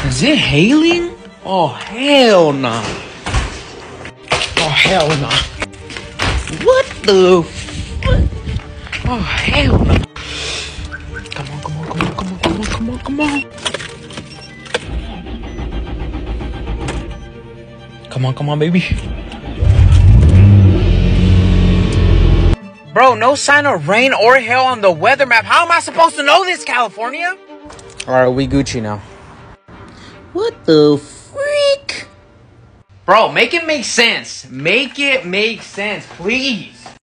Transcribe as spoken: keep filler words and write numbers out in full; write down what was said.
Is it hailing? Oh, hell no. Nah. Oh, hell no. Nah. What the fuck? Oh, hell no. Nah. Come on, come on, come on, come on, come on, come on, come on. Come on, come on, baby. Bro, no sign of rain or hail on the weather map. How am I supposed to know this, California? Alright, we Gucci now. What the freak? Bro, make it make sense. Make it make sense, please.